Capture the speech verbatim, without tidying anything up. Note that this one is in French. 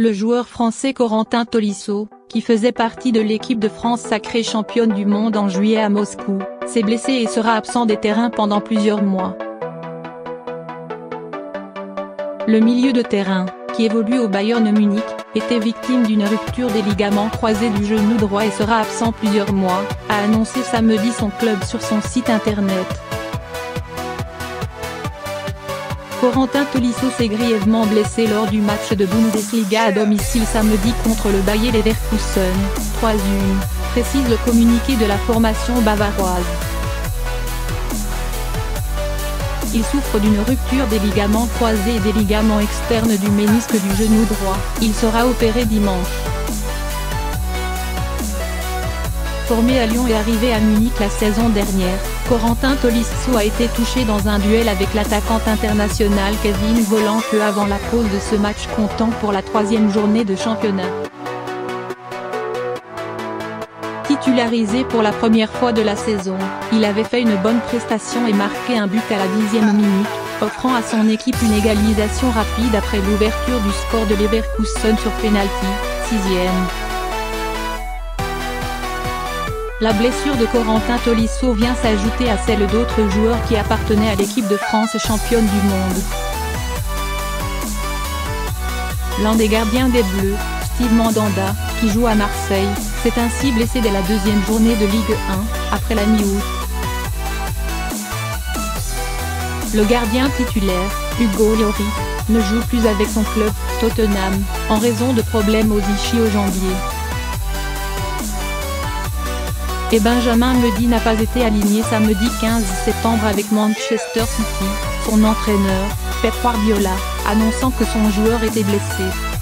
Le joueur français Corentin Tolisso, qui faisait partie de l'équipe de France sacrée championne du monde en juillet à Moscou, s'est blessé et sera absent des terrains pendant plusieurs mois. Le milieu de terrain, qui évolue au Bayern Munich, était victime d'une rupture des ligaments croisés du genou droit et sera absent plusieurs mois, a annoncé samedi son club sur son site internet. Corentin Tolisso s'est grièvement blessé lors du match de Bundesliga à domicile samedi contre le Bayer Leverkusen, trois à un, précise le communiqué de la formation bavaroise. Il souffre d'une rupture des ligaments croisés et des ligaments externes du ménisque du genou droit. Il sera opéré dimanche. Formé à Lyon et arrivé à Munich la saison dernière, Corentin Tolisso a été touché dans un duel avec l'attaquant international Kevin Volland peu avant la pause de ce match comptant pour la troisième journée de championnat. Titularisé pour la première fois de la saison, il avait fait une bonne prestation et marqué un but à la dixième minute, offrant à son équipe une égalisation rapide après l'ouverture du score de Leverkusen sur pénalty, sixième. La blessure de Corentin Tolisso vient s'ajouter à celle d'autres joueurs qui appartenaient à l'équipe de France championne du monde. L'un des gardiens des Bleus, Steve Mandanda, qui joue à Marseille, s'est ainsi blessé dès la deuxième journée de Ligue un, après la mi-août. Le gardien titulaire, Hugo Lloris, ne joue plus avec son club, Tottenham, en raison de problèmes aux ischio-jambiers. Et Benjamin Mendy n'a pas été aligné samedi quinze septembre avec Manchester City, son entraîneur, Pep Guardiola, annonçant que son joueur était blessé.